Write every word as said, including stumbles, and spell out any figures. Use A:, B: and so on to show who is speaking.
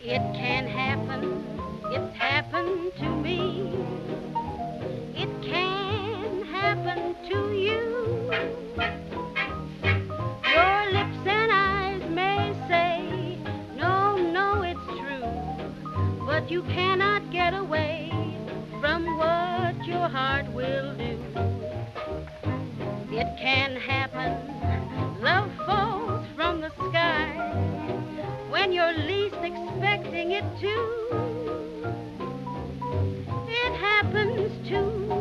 A: It can happen, it's happened to me. It can happen to you. Your lips and eyes may say, no, no, it's true. But you cannot get away from what your heart will do. It can happen, love falls from the sky when you're least expecting it to. It happens to